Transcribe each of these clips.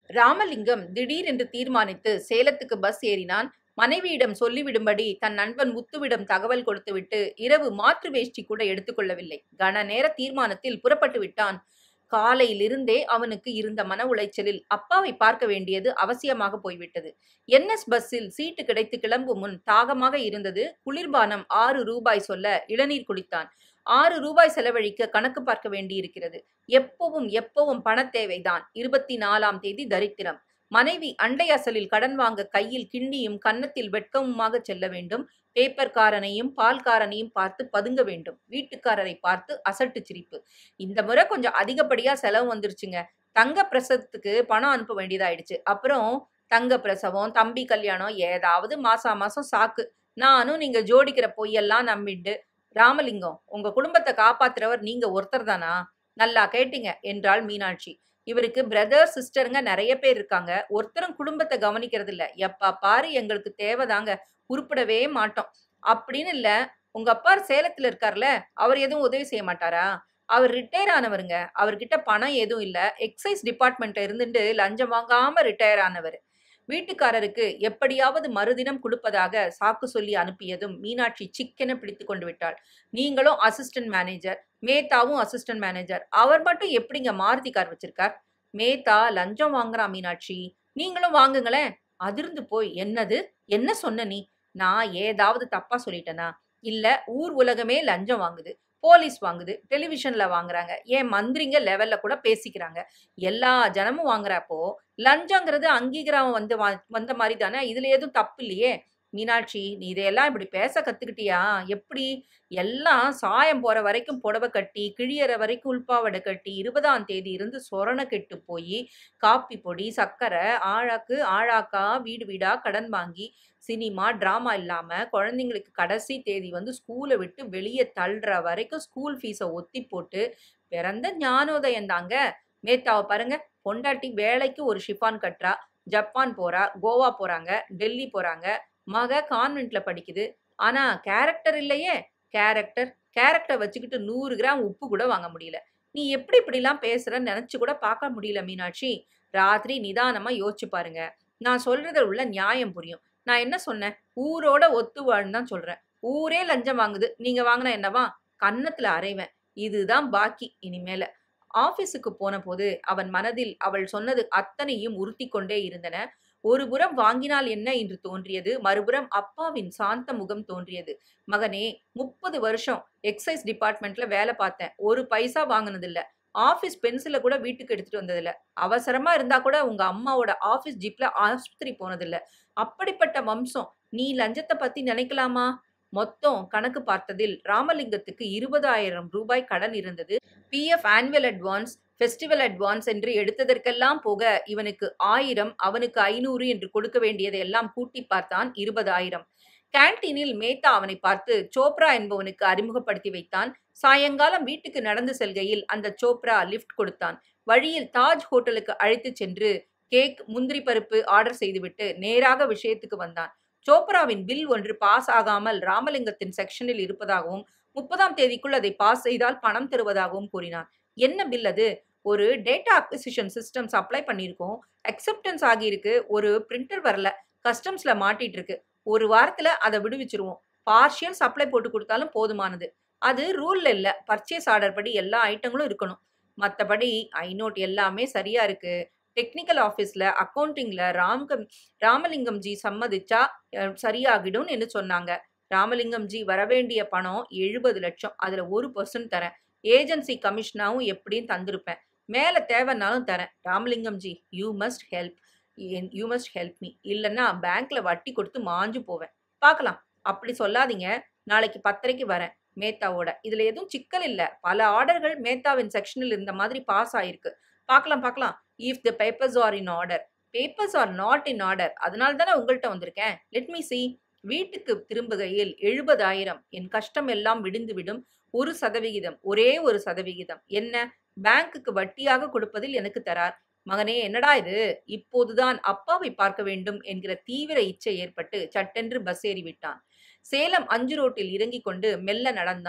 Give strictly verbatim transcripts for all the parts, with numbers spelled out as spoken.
ராமலிங்கம் திடீரென்று தீர்மானித்து சேலத்துக்கு பஸ் ஏறினான். மனைவியிடம் சொல்லிவிடும்படி தன் நண்பன் முத்துவிடம் தகவல் கொடுத்துவிட்டு இரவு மாற்று வேஷ்டி கூட எடுத்துக்கொள்ளவில்லை. கன நேர தீர்மானத்தில் புறப்பட்டு விட்டான். காலையிலிருந்தே அவனுக்கு இருந்த மன உளைச்சலில் அப்பாவை பார்க்க வேண்டியது அவசியமாக போய்விட்டது. என்எஸ் பஸ்ஸில் சீட்டு கிடைத்து கிளம்பும் முன் தாகமாக இருந்தது. குளிர்பானம் ஆறு ரூபாய் சொல்ல இளநீர் குடித்தான். ஆறு ரூபாய் செலவழிக்க கணக்கு பார்க்க வேண்டியிருக்கிறது. எப்பவும் எப்பவும் பணத்தேவைதான். இருபத்தி நாலாம் தேதி தரித்திரம். மனைவி அண்டை அசலில் கடன் வாங்க கையில் கிண்ணியும் கன்னத்தில் வெட்கமுமாக செல்ல வேண்டும். பேப்பர்காரனையும் பால்காரனையும் பார்த்து பதுங்க வேண்டும். வீட்டுக்காரரை பார்த்து அசட்டு சிரிப்பு. இந்த முறை கொஞ்சம் அதிகப்படியா செலவு வந்துருச்சுங்க. தங்க பிரசவத்துக்கு பணம் அனுப்ப வேண்டியதாயிடுச்சு. அப்புறம் தங்க பிரசவம், தம்பி கல்யாணம், ஏதாவது மாசா மாசம் சாக்கு. நானும் நீங்க ஜோடிக்கிற பொய்யெல்லாம் நம்பிண்டு. ராமலிங்கம், உங்க குடும்பத்தை காப்பாத்துறவர் நீங்க ஒருத்தர் தானா? நல்லா கேட்டீங்க என்றாள் மீனாட்சி. இவருக்கு பிரதர் சிஸ்டருங்க நிறைய பேர் இருக்காங்க. ஒருத்தரும் குடும்பத்தை கவனிக்கிறது இல்ல. எப்பா பாரு எங்களுக்கு தேவைதாங்க, உருப்படவே மாட்டோம் அப்படின்னு. இல்ல, உங்க அப்பா சேலத்துல இருக்கார்ல, அவர் எதுவும் உதவி செய்ய மாட்டாரா? அவர் ரிட்டையர் ஆனவருங்க. அவர்கிட்ட பணம் எதுவும் இல்ல. எக்ஸைஸ் டிபார்ட்மெண்ட்ல இருந்துட்டு லஞ்சம் வாங்காம ரிட்டையர் ஆனவர். வீட்டுக்காரருக்கு எப்படியாவது மறுதினம் கொடுப்பதாக சாக்கு சொல்லி அனுப்பியதும் மீனாட்சி சிக்கென பிடித்து கொண்டு விட்டாள். நீங்களும் அசிஸ்டன்ட் மேனேஜர், மேத்தாவும் அசிஸ்டன்ட் மேனேஜர். அவர் மட்டும் எப்படிங்க மாருதி கார் வச்சிருக்கார்? மேத்தா லஞ்சம் வாங்குறான் மீனாட்சி. நீங்களும் வாங்குங்களேன். அதிர்ந்து போய், என்னது, என்ன சொன்ன நீ? நான் ஏதாவது தப்பா சொல்லிட்டேனா? இல்ல, ஊர் உலகமே லஞ்சம் வாங்குது, போலீஸ் வாங்குது, டெலிவிஷன்ல வாங்குறாங்க, ஏன் மந்திரிங்க லெவல்ல கூட பேசிக்கிறாங்க. எல்லா ஜனமும் வாங்குறப்போ லஞ்சங்கிறது அங்கீகாரம் வந்து வந்த மாதிரி தானே. இதுல எதுவும் தப்பு இல்லையே. மீனாட்சி, நீ இதையெல்லாம் இப்படி பேச கத்துக்கிட்டியா? எப்படி? எல்லாம் சாயம் போற வரைக்கும் புடவை கட்டி, கிழியற வரைக்கும் உள்பாவடை கட்டி, இருபதாம் தேதி இருந்து சொரண கெட்டு போய் காப்பி பொடி, சர்க்கரை, ஆழாக்கு ஆழாக்கா வீடு வீடா கடன் வாங்கி, சினிமா டிராமா இல்லாம குழந்தைங்களுக்கு கடைசி தேதி வந்து ஸ்கூலை விட்டு வெளியே தள்ளுற வரைக்கும் ஸ்கூல் ஃபீஸை ஒத்தி போட்டு பிறந்த ஞானோதயம் தாங்க. மேத்தாவை பாருங்க, பொண்டாட்டி வேலைக்கு ஒரு ஷிஃபான் கட்டுறா, ஜப்பான் போறா, கோவா போறாங்க, டெல்லி போறாங்க, மக கான்வென்ட்ல படிக்குது. ஆனா கேரக்டர் இல்லையே. கேரக்டர் கேரக்டர் வச்சுக்கிட்டு நூறு கிராம் உப்பு கூட வாங்க முடியல. நீ எப்படி இப்படிலாம் பேசுறன்னு நினைச்சு கூட பார்க்க முடியல மீனாட்சி. ராத்திரி நிதானமா யோசிச்சு பாருங்க. நான் சொல்றதுல உள்ள நியாயம் புரியும். நான் என்ன சொன்னேன்? ஊரோட ஒத்து வாழ்ன்னு தான் சொல்றேன். ஊரே லஞ்சம் வாங்குது, நீங்க வாங்கினா என்னவா? கன்னத்துல அறைவேன். இதுதான் பாக்கி இனிமேல. ஆபீஸுக்கு போன போது அவன் மனதில் அவள் சொன்னது அத்தனையும் உறுத்தி கொண்டே இருந்தன. ஒரு புறம் வாங்கினால் என்ன என்று தோன்றியது, மறுபுறம் அப்பாவின் சாந்த முகம் தோன்றியது. மகனே, முப்பது வருஷம் எக்ஸைஸ் டிபார்ட்மெண்ட்ல வேலை பார்த்தேன். ஒரு பைசா வாங்கினதில்ல. ஆபீஸ் பென்சில கூட வீட்டுக்கு எடுத்துட்டு வந்ததில்ல. அவசரமா இருந்தா கூட உங்க அம்மாவோட ஆபீஸ் ஜீப்ல ஆஸ்பத்திரி போனதில்ல. அப்படிப்பட்ட வம்சம். நீ லஞ்சத்தை பத்தி நினைக்கலாமா? மொத்தம் கணக்கு பார்த்ததில் ராமலிங்கத்துக்கு இருபதாயிரம் ரூபாய் கடன் இருந்தது. P F annual advance, festival advance என்று எடுத்ததற்கெல்லாம் போக இவனுக்கு ஆயிரம், அவனுக்கு ஐநூறு என்று கொடுக்க வேண்டியதை எல்லாம் கூட்டி பார்த்தான். இருபதாயிரம். கேன்டீனில் மேத்தா அவனை பார்த்து சோப்ரா என்பவனுக்கு அறிமுகப்படுத்தி வைத்தான். சாயங்காலம் வீட்டுக்கு நடந்து செல்கையில் அந்த சோப்ரா லிஃப்ட் கொடுத்தான். வழியில் தாஜ் ஹோட்டலுக்கு அழைத்து சென்று கேக், முந்திரி பருப்பு ஆர்டர் செய்துவிட்டு நேராக விஷயத்துக்கு வந்தான். சோப்ராவின் பில் ஒன்று பாஸ் ஆகாமல் ராமலிங்கத்தின் செக்ஷனில் இருப்பதாகவும், முப்பதாம் தேதிக்குள் அதை பாஸ் செய்தால் பணம் தருவதாகவும் கூறினான். என்ன பில் அது? ஒரு டேட்டா அக்விசிஷன் சிஸ்டம் சப்ளை பண்ணியிருக்கோம். அக்செப்டன்ஸ் ஆகியிருக்கு. ஒரு பிரிண்டர் வரல, கஸ்டம்ஸ்ல மாட்டிட்டு இருக்கு. ஒரு வாரத்துல அதை விடுவிச்சிருவோம். பார்ஷியல் சப்ளை போட்டு கொடுத்தாலும் போதுமானது. அது ரூல்ல இல்ல. பர்ச்சேஸ் ஆர்டர் படி எல்லா ஐட்டங்களும் இருக்கணும். மற்றபடி ஐநோட் எல்லாமே சரியா இருக்கு. டெக்னிக்கல் ஆஃபீஸ்ல அக்கௌண்டிங்ல ராம்கம் ராமலிங்கம் ஜி சம்மதிச்சா சரியாகிடும் என்று சொன்னாங்க. ராமலிங்கம் ஜி வரவேண்டிய பணம் எழுபது லட்சம். அதுல ஒரு பர்சன்ட் தரேன். ஏஜென்சி கமிஷனாவும் எப்படியும் தந்திருப்பேன். மேல தேவைன்னாலும் தரேன். Ramalingam ji, you must help you must help me. இல்லைன்னா பேங்க்ல வட்டி கொடுத்து மாஞ்சு போவேன். பார்க்கலாம். அப்படி சொல்லாதீங்க. நாளைக்கு பத்தரைக்கு வரேன் மேத்தாவோட. இதுல எதுவும் சிக்கல் இல்ல. பல ஆர்டர்கள் மேத்தாவின் செக்ஷனில் இருந்த மாதிரி பாஸ் ஆயிருக்கு. பார்க்கலாம் பார்க்கலாம். If the papers are in order. Papers are not in order. அதனால தானே உங்கள்கிட்ட வந்திருக்கேன். Let me see. வீட்டுக்கு திரும்புகையில் எழுபதாயிரம். என் கஷ்டம் எல்லாம் விடுந்து விடும். ஒரு சதவிகிதம், ஒரே ஒரு சதவிகிதம். என்ன? பேங்குக்கு வட்டியாக கொடுப்பதில் எனக்கு தரார். மகனே, என்னடா இது? இப்போதுதான் அப்பாவை பார்க்க வேண்டும் என்கிற தீவிர இச்சை ஏற்பட்டு சட்டென்று பஸ் ஏறி விட்டான். சேலம் அஞ்சு ரோட்டில் இறங்கிக் கொண்டு மெல்ல நடந்தான்.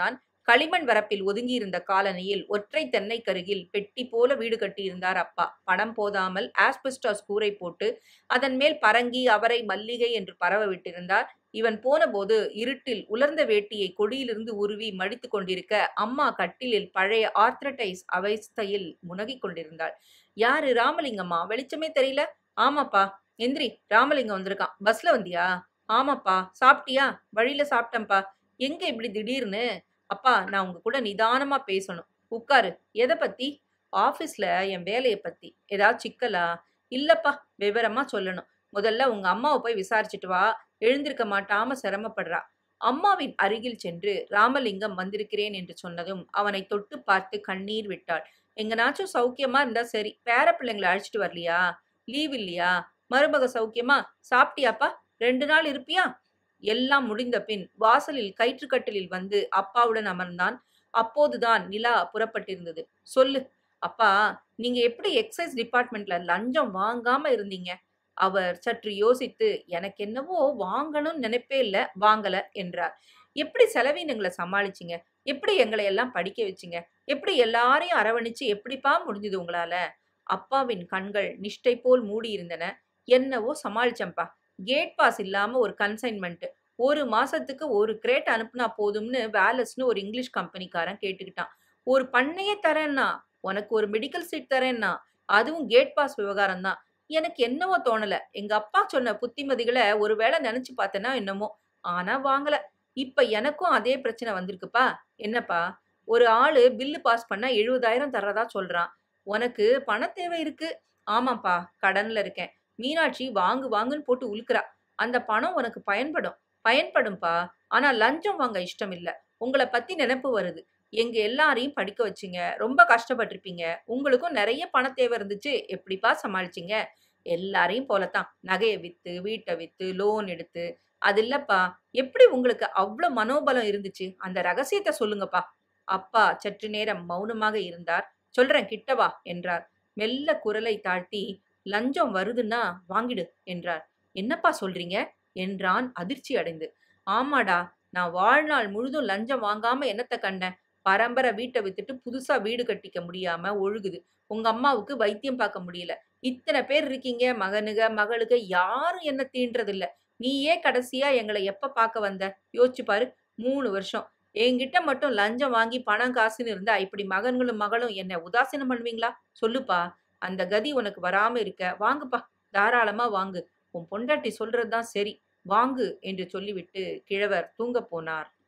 களிமண் வரப்பில் ஒதுங்கியிருந்த காலனியில் ஒற்றை தென்னை கருகில் பெட்டி போல வீடு கட்டியிருந்தார் அப்பா. பணம் போதாமல் ஆஸ்பெஸ்டாஸ் கூரை போட்டு அதன் மேல் பரங்கி, அவரை, மல்லிகை என்று பரவ விட்டிருந்தார். இவன் போனபோது இருட்டில் உலர்ந்த வேட்டியை கொடியிலிருந்து உருவி மடித்து கொண்டிருக்க அம்மா கட்டிலில் பழைய ஆர்த்ரடைஸ் அவஸ்தையில் முனகிக் கொண்டிருந்தாள். யாரு? ராமலிங்கம்மா? வெளிச்சமே தெரியல. ஆமாப்பா. எந்திரி, ராமலிங்கம் வந்திருக்கான். பஸ்ல வந்தியா? ஆமாப்பா. சாப்பிட்டியா? வழியில சாப்பிட்டேன்ப்பா. எங்க இப்படி திடீர்னு? அப்பா, நான் உங்க கூட நிதானமா பேசணும். உட்காரு. எதை பத்தி? ஆபீஸ்ல என் வேலைய பத்தி. ஏதாவது சிக்கலா? இல்லப்பா, விவரமா சொல்லணும். முதல்ல உங்க அம்மாவை போய் விசாரிச்சுட்டு வா. எழுந்திருக்க மாட்டாம சிரமப்படுறா. அம்மாவின் அருகில் சென்று ராமலிங்கம் வந்திருக்கிறேன் என்று சொன்னதும் அவனை தொட்டு பார்த்து கண்ணீர் விட்டாள். எங்கனாச்சும் சௌக்கியமா இருந்தா சரி. பேர பிள்ளைங்களை அழைச்சிட்டு வரலையா? லீவ் இல்லையா? மருமக சௌக்கியமா? சாப்பிட்டியாப்பா? ரெண்டு நாள் இருப்பியா? எல்லாம் முடிந்த பின் வாசலில் கயிற்றுக்கட்டிலில் வந்து அப்பாவுடன் அமர்ந்தான். அப்போதுதான் நிலா புறப்பட்டிருந்தது. சொல்லு அப்பா, நீங்க எப்படி எக்ஸைஸ் டிபார்ட்மெண்ட்ல லஞ்சம் வாங்காம இருந்தீங்க? அவர் சற்று யோசித்து, எனக்கு என்னவோ வாங்கணும்னு நினைப்பே இல்ல, வாங்கல என்றார். எப்படி செலவீனங்களை சமாளிச்சீங்க? எப்படி எங்களை எல்லாம் படிக்க வச்சீங்க? எப்படி எல்லாரையும் அரவணைச்சு எப்படிப்பா முடிஞ்சது உங்களால? அப்பாவின் கண்கள் நிஷ்டை போல் மூடி இருந்தன. என்னவோ சமாளிச்சம்பா. கேட் பாஸ் இல்லாம ஒரு கன்சைன்மெண்ட். ஒரு மாசத்துக்கு ஒரு கிரேட் அனுப்புனா போதும்னு வேலஸ்னு ஒரு இங்கிலீஷ் கம்பெனிக்காரன் கேட்டுக்கிட்டான். ஒரு பண்ணையே தரேன்னா, உனக்கு ஒரு மெடிக்கல் சீட் தரேன்னா, அதுவும் கேட் பாஸ் விவகாரம் தான். எனக்கு என்னவோ தோணல. எங்க அப்பா சொன்ன புத்திமதிகளை ஒருவேளை நினைச்சு பார்த்தேன்னா என்னமோ. ஆனா வாங்கல. இப்ப எனக்கும் அதே பிரச்சனை வந்திருக்குப்பா. என்னப்பா? ஒரு ஆளு பில்லு பாஸ் பண்ணா எழுபதாயிரம் தர்றதா சொல்றான். உனக்கு பண தேவை இருக்கு. ஆமாப்பா, கடன்ல இருக்கேன். மீனாட்சி வாங்கு வாங்குன்னு போட்டு உழுக்குறா. அந்த பணம் உனக்கு பயன்படும். பயன்படும்பா. ஆனா லஞ்சம் வாங்க இஷ்டம் இல்ல. உங்கள பத்தி நினைப்பு வருது. எங்க எல்லாரையும் படிக்க வச்சீங்க. ரொம்ப கஷ்டப்பட்டிருப்பீங்க. உங்களுக்கும் நிறைய பண தேவை இருந்துச்சு. எப்படிப்பா சமாளிச்சீங்க? எல்லாரையும் போலத்தான். நகைய வித்து, வீட்டை வித்து, லோன் எடுத்து. அது இல்லப்பா. எப்படி உங்களுக்கு அவ்வளவு மனோபலம் இருந்துச்சு? அந்த ரகசியத்தை சொல்லுங்கப்பா. அப்பா சற்று நேரம் மௌனமாக இருந்தார். சொல்றேன், கிட்ட வா என்றார். மெல்ல குரலை தாழ்த்தி, லஞ்சம் வருதுன்னா வாங்கிடு என்றார். என்னப்பா சொல்றீங்க என்றான் அதிர்ச்சி அடைந்து. ஆமாடா, நான் வாழ்நாள் முழுதும் லஞ்சம் வாங்காம என்னத்த கண்டேன்? பரம்பரை வீட்டை வித்துட்டு புதுசா வீடு கட்டிக்க முடியாம ஒழுகுது. உங்க அம்மாவுக்கு வைத்தியம் பார்க்க முடியல. இத்தனை பேர் இருக்கீங்க, மகனுக மகளுக, யாரும் என்ன தீண்டறது இல்ல. நீயே கடைசியா எங்களை எப்ப பார்க்க வந்த? யோசிச்சு பாரு. மூணு வருஷம். என்கிட்ட மட்டும் லஞ்சம் வாங்கி பணம் காசுன்னு இருந்தா இப்படி மகன்களும் மகளும் என்ன உதாசீனம் பண்ணுவீங்களா? சொல்லுப்பா. அந்த கதி உனக்கு வராம இருக்க. வாங்குப்பா, தாராளமா வாங்கு. உன் பொண்டாட்டி சொல்றதுதான் சரி. வாங்கு என்று சொல்லிவிட்டு கிழவர் தூங்கப் போனார்.